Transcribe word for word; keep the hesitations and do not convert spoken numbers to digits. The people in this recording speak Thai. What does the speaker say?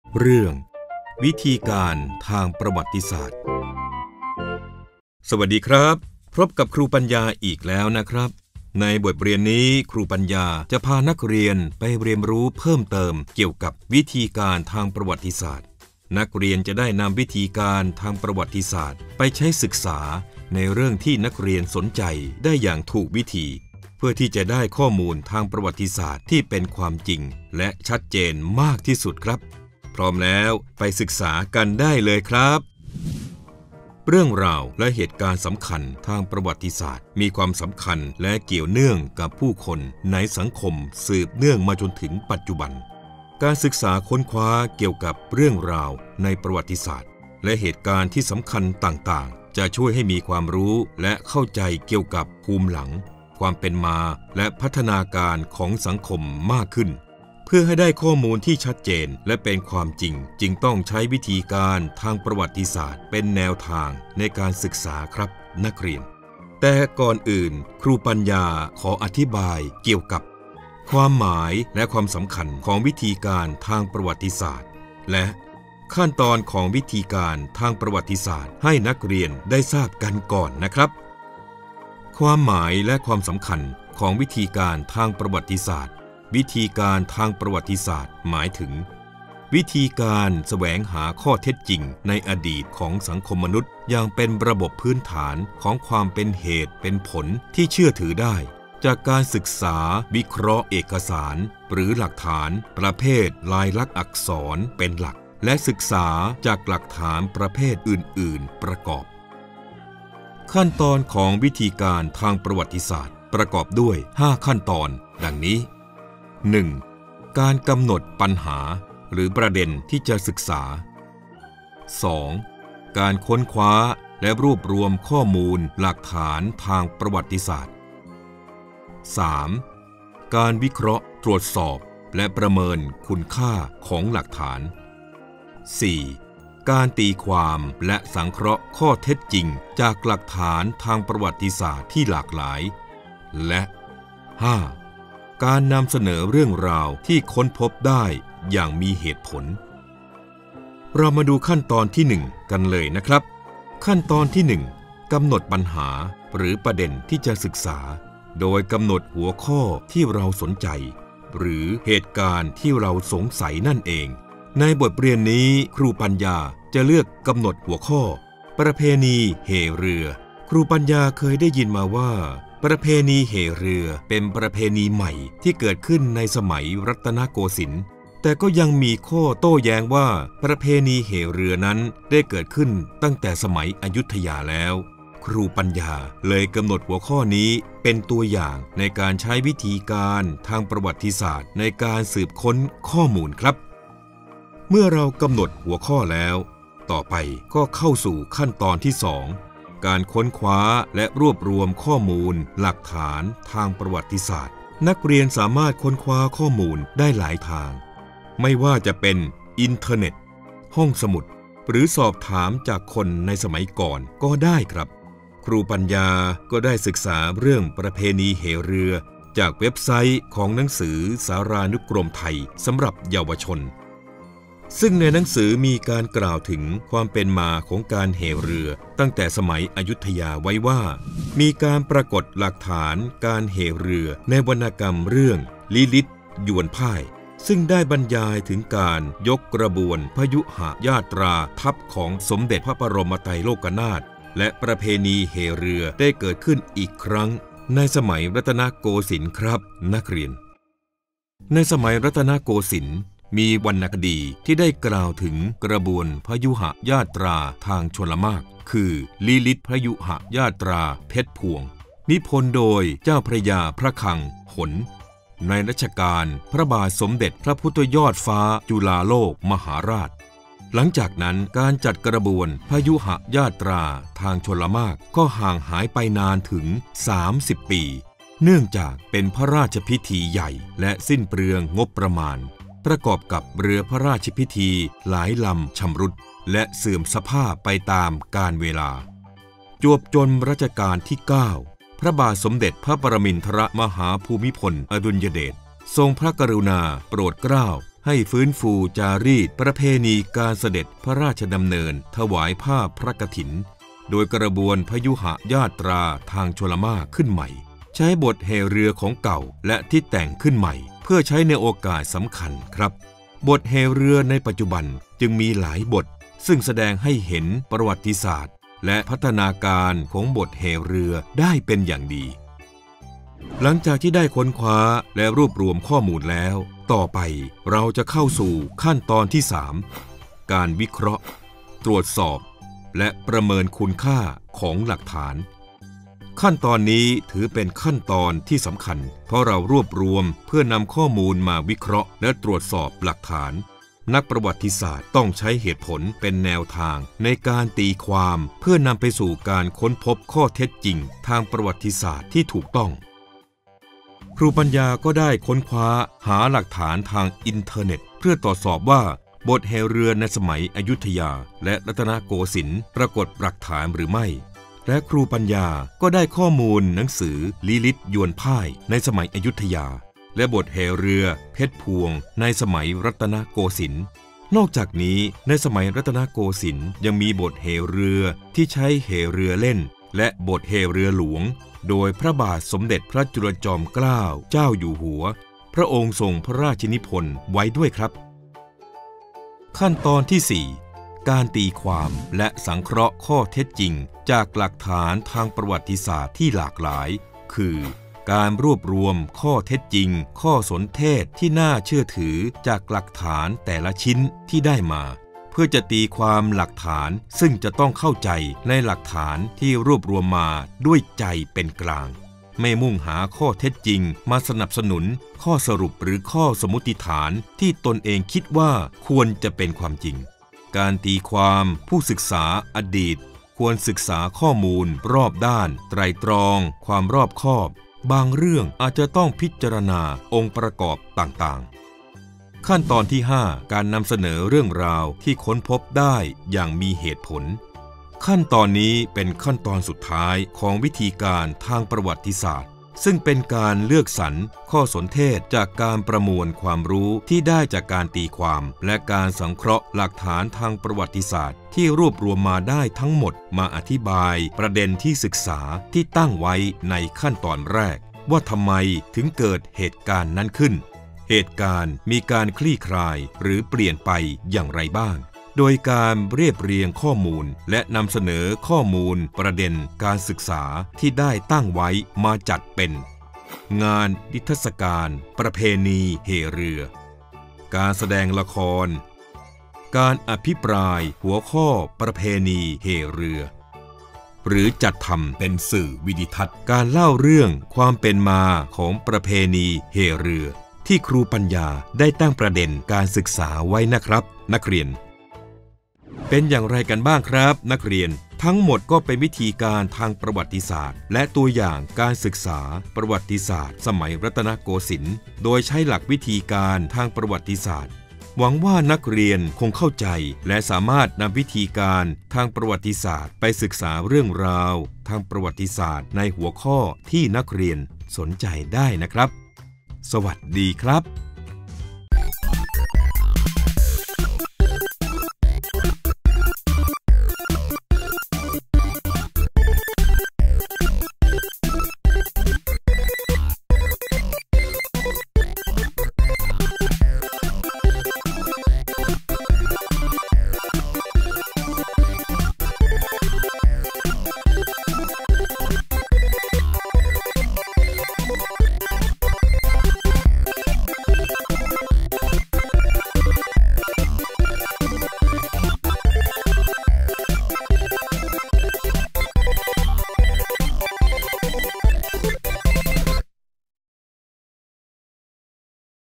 เรื่องวิธีการทางประวัติศาสตร์สวัสดีครับพบกับครูปัญญาอีกแล้วนะครับในบทเรียนนี้ครูปัญญาจะพานักเรียนไปเรียนรู้เพิ่มเติมเกี่ยวกับวิธีการทางประวัติศาสตร์นักเรียนจะได้นำวิธีการทางประวัติศาสตร์ไปใช้ศึกษาในเรื่องที่นักเรียนสนใจได้อย่างถูกวิธีเพื่อที่จะได้ข้อมูลทางประวัติศาสตร์ที่เป็นความจริงและชัดเจนมากที่สุดครับพร้อมแล้วไปศึกษากันได้เลยครับเรื่องราวและเหตุการณ์สำคัญทางประวัติศาสตร์มีความสำคัญและเกี่ยวเนื่องกับผู้คนในสังคมสืบเนื่องมาจนถึงปัจจุบันการศึกษาค้นคว้าเกี่ยวกับเรื่องราวในประวัติศาสตร์และเหตุการณ์ที่สำคัญต่างๆจะช่วยให้มีความรู้และเข้าใจเกี่ยวกับภูมิหลังความเป็นมาและพัฒนาการของสังคมมากขึ้นเพื่อให้ได้ข้อมูลที่ชัดเจนและเป็นความจริงจึงต้องใช้วิธีการทางประวัติศาสตร์เป็นแนวทางในการศึกษาครับนักเรียนแต่ก่อนอื่นครูปัญญาขออธิบายเกี่ยวกับความหมายและความสำคัญของวิธีการทางประวัติศาสตร์และขั้นตอนของวิธีการทางประวัติศาสตร์ให้นักเรียนได้ทราบกันก่อนนะครับความหมายและความสำคัญของวิธีการทางประวัติศาสตร์วิธีการทางประวัติศาสตร์หมายถึงวิธีการแสวงหาข้อเท็จจริงในอดีตของสังคมมนุษย์อย่างเป็นระบบพื้นฐานของความเป็นเหตุเป็นผลที่เชื่อถือได้จากการศึกษาวิเคราะห์เอกสารหรือหลักฐานประเภทลายลักษณ์อักษรเป็นหลักและศึกษาจากหลักฐานประเภทอื่นๆประกอบขั้นตอนของวิธีการทางประวัติศาสตร์ประกอบด้วยห้าขั้นตอนดังนี้ หนึ่ง. การกำหนดปัญหาหรือประเด็นที่จะศึกษา สอง. การค้นคว้าและรวบรวมข้อมูลหลักฐานทางประวัติศาสตร์ สาม. การวิเคราะห์ตรวจสอบและประเมินคุณค่าของหลักฐาน สี่. การตีความและสังเคราะห์ข้อเท็จจริงจากหลักฐานทางประวัติศาสตร์ที่หลากหลายและ ห้า. การนำเสนอเรื่องราวที่ค้นพบได้อย่างมีเหตุผลเรามาดูขั้นตอนที่หนึ่งกันเลยนะครับขั้นตอนที่หนึ่งกำหนดปัญหาหรือประเด็นที่จะศึกษาโดยกำหนดหัวข้อที่เราสนใจหรือเหตุการณ์ที่เราสงสัยนั่นเองในบทเรียนนี้ครูปัญญาจะเลือกกำหนดหัวข้อประเพณีเหเรือครูปัญญาเคยได้ยินมาว่าประเพณีเหเรือเป็นประเพณีใหม่ที่เกิดขึ้นในสมัยรัตนโกสินทร์แต่ก็ยังมีข้อโต้แย้งว่าประเพณีเหเรือนั้นได้เกิดขึ้นตั้งแต่สมัยอยุธยาแล้วครูปัญญาเลยกำหนดหัวข้อนี้เป็นตัวอย่างในการใช้วิธีการทางประวัติศาสตร์ในการสืบค้นข้อมูลครับเมื่อเรากำหนดหัวข้อแล้วต่อไปก็เข้าสู่ขั้นตอนที่สองการค้นคว้าและรวบรวมข้อมูลหลักฐานทางประวัติศาสตร์นักเรียนสามารถค้นคว้าข้อมูลได้หลายทางไม่ว่าจะเป็นอินเทอร์เน็ตห้องสมุดหรือสอบถามจากคนในสมัยก่อนก็ได้ครับครูปัญญาก็ได้ศึกษาเรื่องประเพณีเหเรือจากเว็บไซต์ของหนังสือสารานุกรมไทยสำหรับเยาวชนซึ่งในหนังสือมีการกล่าวถึงความเป็นมาของการเหเรือตั้งแต่สมัยอยุธยาไว้ว่ามีการปรากฏหลักฐานการเหเรือในวรรณกรรมเรื่องลิลิตยวนพ่ายซึ่งได้บรรยายถึงการยกกระบวนพยุหญาตราทัพของสมเด็จพระบรมไตรโลกนาถและประเพณีเหเรือได้เกิดขึ้นอีกครั้งในสมัยรัตนโกสินทร์ครับนักเรียนในสมัยรัตนโกสินทร์มีวรรณคดีที่ได้กล่าวถึงกระบวนพยุหญาตราทางชลมารคือลีลิตพยุหญาตราเพชรพวงนิพนธ์โดยเจ้าพระยาพระคลังหนในรัชกาลพระบาทสมเด็จพระพุทธยอดฟ้าจุฬาโลกมหาราชหลังจากนั้นการจัดกระบวนพยุหญาตราทางชลมารก็ห่างหายไปนานถึงสามสิบปีเนื่องจากเป็นพระราชพิธีใหญ่และสิ้นเปลืองงบประมาณประกอบกับเรือพระราชพิธีหลายลำชำรุดและเสื่อมสภาพไปตามกาลเวลาจวบจนรัชกาลที่เก้าพระบาทสมเด็จพระปรมินทรมหาภูมิพลอดุลยเดชทรงพระกรุณาโปรดเกล้าให้ฟื้นฟูจารีตประเพณีการเสด็จพระราชดำเนินถวายผ้าพระกฐินโดยกระบวนพยุหญาตราทางชลมารขึ้นใหม่ใช้บทแห่เรือของเก่าและที่แต่งขึ้นใหม่เพื่อใช้ในโอกาสสำคัญครับบทแห่เรือในปัจจุบันจึงมีหลายบทซึ่งแสดงให้เห็นประวัติศาสตร์และพัฒนาการของบทแห่เรือได้เป็นอย่างดีหลังจากที่ได้ค้นคว้าและรวบรวมข้อมูลแล้วต่อไปเราจะเข้าสู่ขั้นตอนที่สามการวิเคราะห์ตรวจสอบและประเมินคุณค่าของหลักฐานขั้นตอนนี้ถือเป็นขั้นตอนที่สำคัญเพราะเรารวบรวมเพื่อนำข้อมูลมาวิเคราะห์และตรวจสอบหลักฐานนักประวัติศาสตร์ต้องใช้เหตุผลเป็นแนวทางในการตีความเพื่อนำไปสู่การค้นพบข้อเท็จจริงทางประวัติศาสตร์ที่ถูกต้องครูปัญญาก็ได้ค้นคว้าหาหลักฐานทางอินเทอร์เน็ตเพื่อตรวจสอบว่าบทแห่เรือในสมัยอยุธยาและรัตนโกสินทร์ปรากฏหลักฐานหรือไม่และครูปัญญาก็ได้ข้อมูลหนังสือลีลิตยวนพ่ายในสมัยอยุธยาและบทแห่เรือเพชรพวงในสมัยรัตนโกสินทร์นอกจากนี้ในสมัยรัตนโกสินทร์ยังมีบทแห่เรือที่ใช้แห่เรือเล่นและบทแห่เรือหลวงโดยพระบาทสมเด็จพระจุลจอมเกล้าเจ้าอยู่หัวพระองค์ทรงพระราชนิพนธ์ไว้ด้วยครับขั้นตอนที่สี่การตีความและสังเคราะห์ข้อเท็จจริงจากหลักฐานทางประวัติศาสตร์ที่หลากหลายคือการรวบรวมข้อเท็จจริงข้อสนเทศที่น่าเชื่อถือจากหลักฐานแต่ละชิ้นที่ได้มาเพื่อจะตีความหลักฐานซึ่งจะต้องเข้าใจในหลักฐานที่รวบรวมมาด้วยใจเป็นกลางไม่มุ่งหาข้อเท็จจริงมาสนับสนุนข้อสรุปหรือข้อสมมติฐานที่ตนเองคิดว่าควรจะเป็นความจริงการตีความผู้ศึกษาอดีตควรศึกษาข้อมูลรอบด้านไตร่ตรองความรอบคอบบางเรื่องอาจจะต้องพิจารณาองค์ประกอบต่างๆขั้นตอนที่ห้าการนำเสนอเรื่องราวที่ค้นพบได้อย่างมีเหตุผลขั้นตอนนี้เป็นขั้นตอนสุดท้ายของวิธีการทางประวัติศาสตร์ซึ่งเป็นการเลือกสรรข้อสนเทศจากการประมวลความรู้ที่ได้จากการตีความและการสังเคราะห์หลักฐานทางประวัติศาสตร์ที่รวบรวมมาได้ทั้งหมดมาอธิบายประเด็นที่ศึกษาที่ตั้งไว้ในขั้นตอนแรกว่าทำไมถึงเกิดเหตุการณ์นั้นขึ้นเหตุการณ์มีการคลี่คลายหรือเปลี่ยนไปอย่างไรบ้างโดยการเรียบเรียงข้อมูลและนำเสนอข้อมูลประเด็นการศึกษาที่ได้ตั้งไว้มาจัดเป็นงานนิทรรศการประเพณีแห่เรือการแสดงละครการอภิปรายหัวข้อประเพณีแห่เรือหรือจัดทำเป็นสื่อวิดิทัศน์การเล่าเรื่องความเป็นมาของประเพณีแห่เรือที่ครูปัญญาได้ตั้งประเด็นการศึกษาไว้นะครับนักเรียนเป็นอย่างไรกันบ้างครับนักเรียนทั้งหมดก็เป็นวิธีการทางประวัติศาสตร์และตัวอย่างการศึกษาประวัติศาสตร์สมัยรัตนโกสินทร์โดยใช้หลักวิธีการทางประวัติศาสตร์หวังว่านักเรียนคงเข้าใจและสามารถนำวิธีการทางประวัติศาสตร์ไปศึกษาเรื่องราวทางประวัติศาสตร์ในหัวข้อที่นักเรียนสนใจได้นะครับสวัสดีครับ